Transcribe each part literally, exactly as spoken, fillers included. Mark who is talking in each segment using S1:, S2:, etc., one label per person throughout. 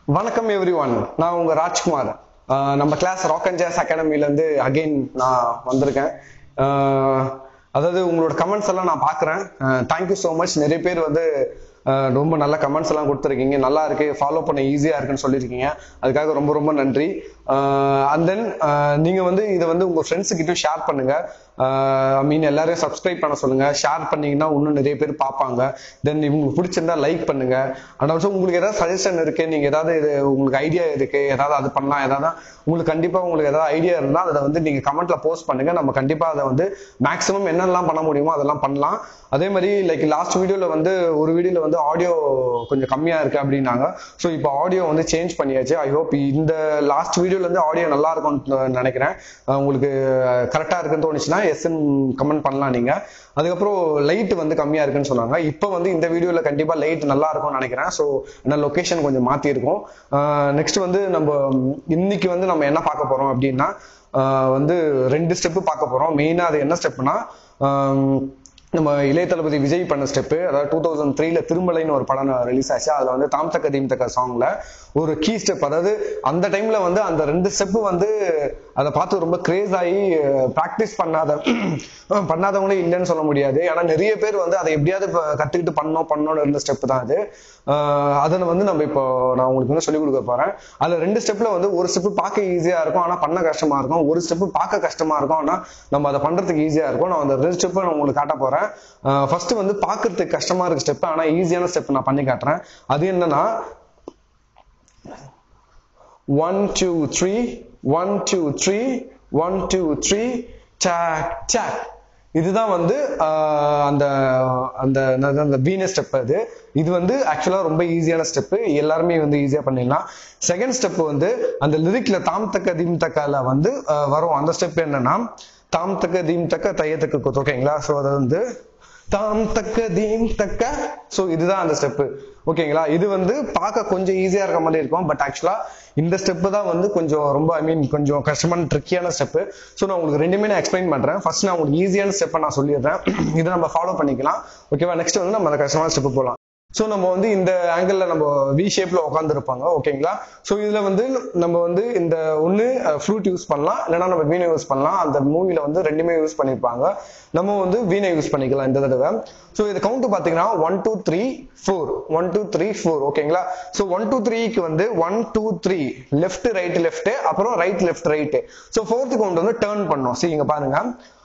S1: வணக்கம் எவ்ரிவன், நான் உங்க ராஜ்குமார். நம்ம கிளாஸ் ராக் அண்ட் ஜாஸ் அகாடமில இருந்து அகைன் நான் வந்திருக்கேன். அதாவது உங்களோட கமெண்ட்ஸ் எல்லாம் நான் பாக்குறேன். Thank you so much. நிறைய பேர் வந்து ரொம்ப நல்ல கமெண்ட்ஸ் எல்லாம் கொடுத்துருக்கீங்க. நல்லா இருக்கு, ஃபாலோ பண்ண ஈஸியா இருக்குன்னு சொல்லியிருக்கீங்க. அதுக்காக ரொம்ப ரொம்ப நன்றி. அண்ட் தென் நீங்க வந்து இதை வந்து உங்க ஃப்ரெண்ட்ஸு கிட்ட ஷேர் பண்ணுங்க. ஐ மீன் எல்லாரையும் சப்ஸ்கிரைப் பண்ண சொல்லுங்க. ஷேர் பண்ணீங்கன்னா இன்னும் நிறைய பேர் பார்ப்பாங்க. தென் உங்களுக்கு பிடிச்சிருந்தா லைக் பண்ணுங்க. அண்ட் ஆல்சோ உங்களுக்கு ஏதாவது சஜஷன் இருக்கு, நீங்க ஏதாவது இது உங்களுக்கு ஐடியா இருக்கு, ஏதாவது அது பண்ணலாம், ஏதாவது உங்களுக்கு கண்டிப்பா உங்களுக்கு ஏதாவது ஐடியா இருந்தா அதை வந்து நீங்க கமெண்ட்ல போஸ்ட் பண்ணுங்க. நம்ம கண்டிப்பா அதை வந்து மேக்ஸிமம் என்னெல்லாம் பண்ண முடியுமோ அதெல்லாம் பண்ணலாம். அதே மாதிரி லைக் லாஸ்ட் வீடியோல வந்து ஒரு வீடியோல வந்து ஆடியோ கொஞ்சம் கம்மியா இருக்கு அப்படின்னாங்க. ஸோ இப்போ ஆடியோ வந்து சேஞ்ச் பண்ணியாச்சு. ஐ ஹோப் இந்த லாஸ்ட் வீடியோல இருந்து ஆடியோ நல்லா இருக்கும்னு நினைக்கிறேன். உங்களுக்கு கரெக்டா இருக்குன்னு தோணுச்சுன்னா எஸ்ன்னு கமெண்ட் பண்ணலாம் நீங்க. அதுக்கப்புறம் லைட் வந்து கம்மியா இருக்குன்னு சொன்னாங்க. இப்போ வந்து இந்த வீடியோல கண்டிப்பா லைட் நல்லா இருக்கும்னு நினைக்கிறேன். ஸோ என்ன லொகேஷன் கொஞ்சம் மாத்தி இருக்கும். நெக்ஸ்ட் வந்து நம்ம இன்னைக்கு வந்து நம்ம என்ன பார்க்க போறோம் அப்படின்னா வந்து ரெண்டு ஸ்டெப்பு பார்க்க போறோம். மெயினா அது என்ன ஸ்டெப்னா, நம்ம இளைய தளபதி விஜய் பண்ண ஸ்டெப்பு. அதாவது டூ தௌசண்ட் த்ரீல திருமலைன்னு ஒரு படம் ரிலீஸ் ஆச்சு. அதுல வந்து தாம் தக்க தீம் தக்க சாங்ல ஒரு கீ ஸ்டெப். அதாவது அந்த டைம்ல வந்து அந்த ரெண்டு ஸ்டெப்பு வந்து அதை பார்த்து ரொம்ப கிரேஸ் ஆகி பிராக்டிஸ் பண்ணாத பண்ணாதவங்களே இல்லைன்னு சொல்ல முடியாது. ஏன்னா நிறைய பேர் வந்து அதை எப்படியாவது கத்துக்கிட்டு பண்ணோம் பண்ணோம்னு இருந்த ஸ்டெப் தான் அது. அதை வந்து நம்ம இப்போ நான் உங்களுக்கு வந்து சொல்லிக் கொடுக்க போறேன். அதுல ரெண்டு ஸ்டெப்ல வந்து ஒரு ஸ்டெப்பு பார்க்க ஈஸியா இருக்கும், ஆனா பண்ண கஷ்டமா இருக்கும். ஒரு ஸ்டெப்பு பார்க்க கஷ்டமா இருக்கும், ஆனா நம்ம அதை பண்றதுக்கு ஈஸியா இருக்கும். நான் அந்த ரெண்டு ஸ்டெப்பை நான் உங்களுக்கு காட்ட போறேன். ஃபர்ஸ்ட் வந்து பாக்குறதுக்கு கஷ்டமா இருக்கு ஸ்டெப், ஆனா ஈஸியான ஸ்டெப் நான் பண்ணி காட்டுறேன். அது என்னன்னா one two three one two three one two three சாக் சாக். இதுதான் வந்து அந்த அந்த வீனஸ் ஸ்டெப். அது இது வந்து ஆக்சுவலா ரொம்ப ஈஸியான ஸ்டெப், எல்லாருமே வந்து ஈஸியா பண்ணிடலாம். செகண்ட் ஸ்டெப் வந்து அந்த லிரிக்ல தாம் தக்க தீம் தக்கால வந்து வரும். அந்த ஸ்டெப் என்னன்னா தாம் தக்க தீம் தக்க தையத்துக்கு கொத்து. ஓகேங்களா? ஸோ அதை வந்து தாம் தக்க தீம் தக்க. ஸோ இதுதான் அந்த ஸ்டெப்பு. ஓகேங்களா? இது வந்து பார்க்க கொஞ்சம் ஈஸியா இருக்க மாதிரி இருக்கும், பட் ஆக்சுவலா இந்த ஸ்டெப்பு தான் வந்து கொஞ்சம் ரொம்ப ஐ மீன் கொஞ்சம் கஷ்டமான ட்ரிக்கியான ஸ்டெப்பு. ஸோ நான் உங்களுக்கு ரெண்டுமே நான் எக்ஸ்பிளைன் பண்றேன். ஃபர்ஸ்ட் நான் உங்களுக்கு ஈஸியான ஸ்டெப்பை நான் சொல்லிடுறேன். இதை நம்ம ஃபாலோ பண்ணிக்கலாம். ஓகேவா? நெக்ஸ்ட் வந்து நம்ம அந்த கஷ்டமான ஸ்டெப்பு போகலாம். ஸோ நம்ம வந்து இந்த ஆங்கிள் நம்ம வி ஷேப்ல உட்காந்துருப்பாங்க. ஓகேங்களா? ஸோ இதுல வந்து நம்ம வந்து இந்த ஒன்னு ஃப்ளூட் யூஸ் பண்ணலாம், இல்லைன்னா நம்ம வீணை யூஸ் பண்ணலாம். அந்த மூவில வந்து ரெண்டுமே யூஸ் பண்ணிருப்பாங்க. நம்ம வந்து வீணை யூஸ் பண்ணிக்கலாம் இந்த தடவை. ஸோ இது கவுண்ட் பாத்தீங்கன்னா one two three four one two three four. ஓகேங்களா? ஸோ ஒன் டூ த்ரீக்கு வந்து one two three left right left, அப்புறம் right left right. So fourth count வந்து டேர்ன் பண்ணோம். சரி, இங்க பாருங்க.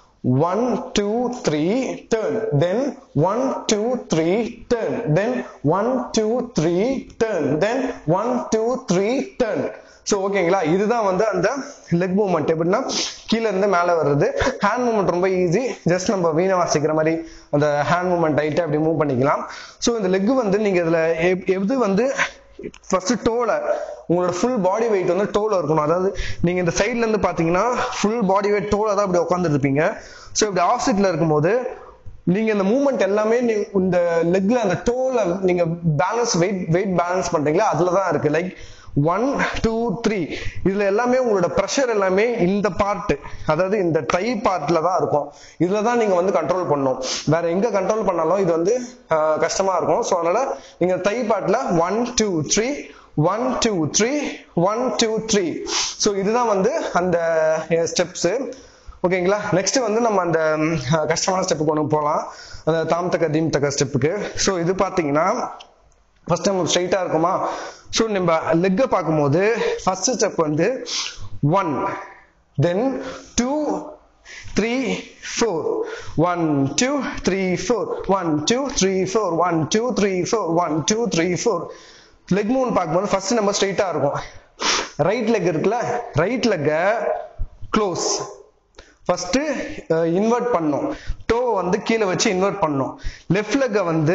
S1: one two three turn, then one two three turn, then one two three turn, then one two three turn. So ஓகேங்களா? இதுதான் வந்து அந்த லெக் மூவ்மெண்ட். எப்படின்னா கீழே இருந்து மேல வர்றது. ஹேண்ட் மூவ்மெண்ட் ரொம்ப ஈஸி. ஜஸ்ட் நம்ம வீணை வாசிக்கிற மாதிரி அந்த ஹேண்ட் மூவ்மெண்ட் டைட்டா அப்படி மூவ் பண்ணிக்கலாம். சோ இந்த லெக் வந்து நீங்க இதுல எது வந்து ஃபர்ஸ்ட் டோல உங்களோட ஃபுல் பாடி வெயிட் வந்து டோல இருக்கணும். அதாவது நீங்க இந்த சைட்ல இருந்து பாத்தீங்கன்னா ஃபுல் பாடி வெயிட் டோல தான் அப்படி உட்காந்துட்டு இருப்பீங்க. ஸோ இப்படி ஆப்போசிட்ல இருக்கும்போது நீங்க இந்த மூவ்மெண்ட் எல்லாமே இந்த லெக்ல அந்த டோல நீங்க பேலன்ஸ் வெயிட் வெயிட் பேலன்ஸ் பண்றீங்களா அதுலதான் இருக்கு. லைக் ஒன் டூ த்ரீ இதுல எல்லாமே உங்களோட ப்ரெஷர் எல்லாமே இந்த பார்ட், அதாவது இந்த டை பார்ட்ல தான் இருக்கும். இதுலதான் நீங்க வந்து கண்ட்ரோல் பண்ணும். வேற எங்க கண்ட்ரோல் பண்ணாலும் இது வந்து கஷ்டமா இருக்கும். ஸோ அதனால நீங்க டை பார்ட்ல one two three one two three one two three. So இதுதான் வந்து அந்த ஸ்டெப்ஸ். ஓகேங்களா? நெக்ஸ்ட் வந்து நம்ம அந்த கஷ்டமான ஸ்டெப்புக்கு ஒன்று போகலாம், அந்த தாம் தக்க தீம் தக்க ஸ்டெப்புக்கு. ஸோ இது பாத்தீங்கன்னா ஃபர்ஸ்ட் நம்ம ஸ்ட்ரைட்டா இருக்குமா? ஸோ நம்ம லெக்க பார்க்கும்போது ஃபர்ஸ்ட் ஸ்டெப் வந்து one, then two three four, one two three four, one two three four, one two three four, one two three four. Leg move பார்க்கும்போது ஃபர்ஸ்ட் நம்ம ஸ்ட்ரைட்டா இருக்கும். ரைட் லெக் இருக்குல்ல, ரைட் லெக்க க்ளோஸ் ஃபர்ஸ்ட் இன்வெர்ட் பண்ணும். Toe வந்து கீழே வச்சு இன்வெர்ட் பண்ணும். லெஃப்ட் லெக்க வந்து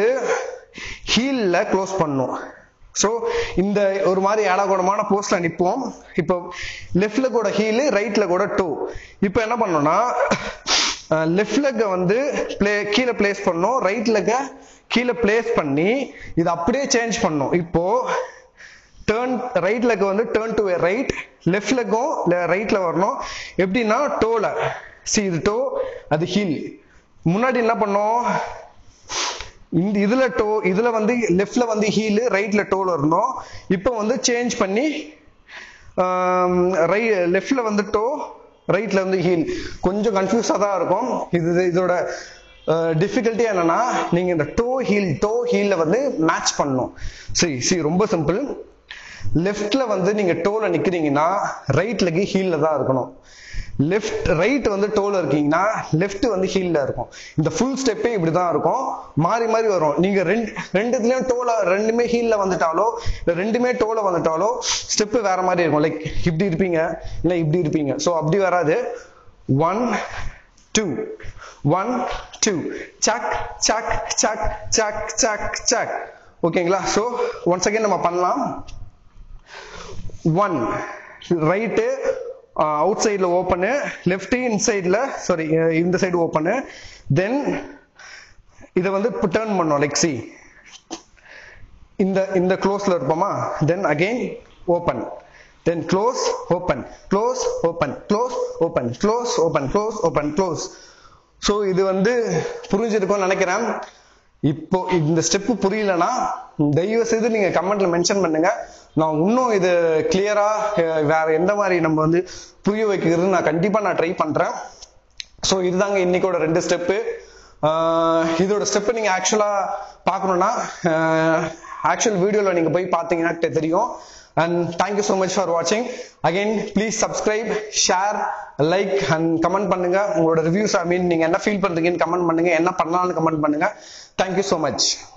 S1: ஹீல்ல க்ளோஸ் பண்ணும். சோ இந்த ஒரு மாதிரி ஏடாகூடமான போஸ்ட்ல நிப்போம். இப்போ லெஃப்ட் லெக்கோட ஹீல், ரைட் லெக்கோட டோ. இப்போ என்ன பண்ணோம்னா லெஃப்ட் லெக்க வந்து பிளே கீழே பிளேஸ் பண்ணோம், ரைட் லெக்க கீழே பிளேஸ் பண்ணி இது அப்படியே சேஞ்ச் பண்ணோம். இப்போ டர்ன் ரைட் லெக் வந்து டர்ன் டு ரைட், லெஃப்ட் லெக்கும் ரைட்ல வரணும். எப்படின்னா டோல சி இது டோ, அது ஹீல். முன்னாடி என்ன பண்ணோம், இந்த இதுல டோ இதுல வந்து லெஃப்ட்ல வந்து ஹீல் ரைட்ல டோல இருந்தோம். இப்போ வந்து சேஞ்ச் பண்ணி லெஃப்ட்ல வந்து டோ ரைட்ல வந்து ஹீல். கொஞ்சம் கன்ஃபியூஸா தான் இருக்கும். இது இதோட டிஃபிகல்ட்டி என்னன்னா நீங்க இந்த டோ ஹீல் டோ ஹீல்ல வந்து மேட்ச் பண்ணணும். சரி சரி ரொம்ப சிம்பிள். லெஃப்ட்ல வந்து நீங்க டோல நிக்கிறீங்கன்னா ரைட் லெக் ஹீல்ல தான் இருக்கணும். லெஃப்ட் ரைட் வந்து டோல இருக்கீங்கன்னா லெஃப்ட் வந்து ஹீல்ல இருக்கும். இந்த ஃபுல் ஸ்டெப்பே இப்படிதான் இருக்கும். மாறி மாறி வரும். நீங்க ரெண்டு ரெண்டுத்துலயும் டோல ரெண்டுமே ஹீல்ல வந்துட்டாலோ இல்ல ரெண்டுமே டோல வந்துட்டாலோ ஸ்டெப் வேற மாதிரி இருக்கும். லைக் இப்படி இருப்பீங்க இல்ல இப்படி இருப்பீங்க. சோ அப்படி வராது. ஒன் டூ ஒன் டூ சக் சக் சக் சக் சக் சக். ஓகேங்களா? சோ ஒன்ஸ் அகைன் நம்ம பண்ணலாம். ஒன் ரைட்டு அவுட் சைட்ல ஓப்பனு, லெஃப்ட் இன்சைட்ல சாரி இந்த சைடு ஓப்பனு. தென் இதை வந்து டர்ன் பண்ணோம். லைக் சி இந்த இந்த க்ளோஸ்ல இருப்போமா. Then again open, then close open close open close open close open close open close. So இது வந்து புரிஞ்சிருக்கும்னு நினைக்கிறேன். இப்போ இந்த ஸ்டெப் புரியலன்னா தயவு செய்து நீங்க கமெண்ட்ல மென்ஷன் பண்ணுங்க. நான் இன்னும் இது கிளியரா வேற எந்த மாதிரி நம்ம வந்து புரிய வைக்கிறது நான் கண்டிப்பா நான் ட்ரை பண்றேன். ஸோ இதுதாங்க இன்னைக்கோட ரெண்டு ஸ்டெப்பு. இதோட ஸ்டெப் நீங்க ஆக்சுவலா பார்க்கணும்னா ஆக்சுவல் வீடியோல நீங்க போய் பார்த்தீங்கன்னா தெரியும். And thank you so much for watching. Again, please subscribe, share, like and comment பண்ணுங்க. உங்களோட ரிவ்யூஸ் ஐ மீன் நீங்க என்ன ஃபீல் பண்றீங்கன்னு கமெண்ட் பண்ணுங்க. என்ன பண்ணலாம்னு கமெண்ட் பண்ணுங்க. Thank you so much.